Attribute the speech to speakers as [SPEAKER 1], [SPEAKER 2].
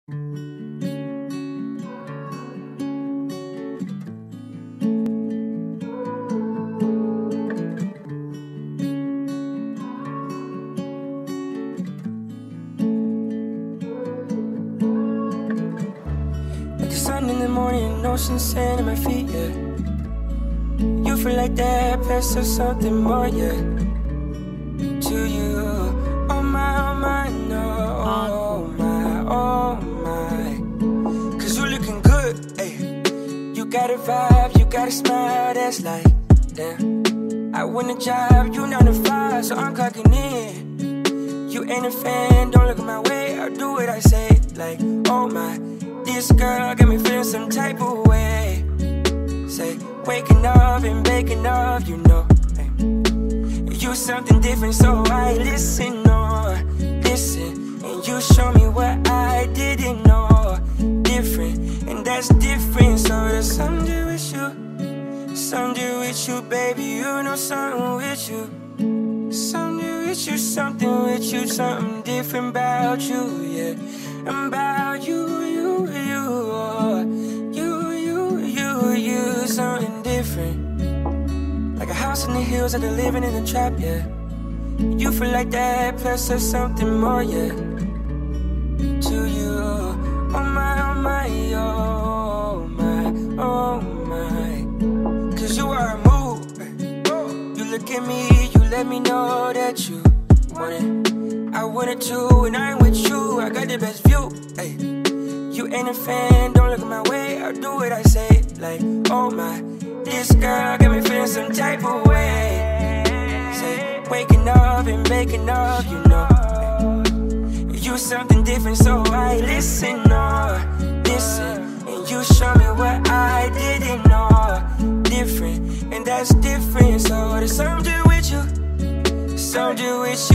[SPEAKER 1] Like the sun in the morning, ocean sand in my feet, yeah. You feel like that, plus there's something more, yeah. To you, oh my, no, oh my. Cause you looking good, ayy. You got a vibe, you got a smile that's like, damn. I win a job, you 9 to 5, so I'm clocking in. You ain't a fan, don't look my way, I'll do what I say, like, oh my. This girl got me feeling some type of way. Say, waking up and baking up, you know. You something different, so I listen, listen. And you show me what I didn't know. Different, and that's different. So there's something with you, something with you, baby. You know something with you, something with you, something with you, something different about you, yeah. About you, something different. Like a house in the hills that are living in a trap, yeah. You feel like that, plus there's something more, yeah. To you, oh my, oh my. Cause you are a move. You look at me, you let me know that you want it. I want it too, and I'm with you, I got the best view, ayy. You ain't a fan, don't look my way, I'll do what I say, like, oh my. This girl got me feeling some type of way. Say, waking up and baking up, you know. You something different, so I listen, listen. And you show me what I didn't know. Different, and that's different, so there's something with you, something with you.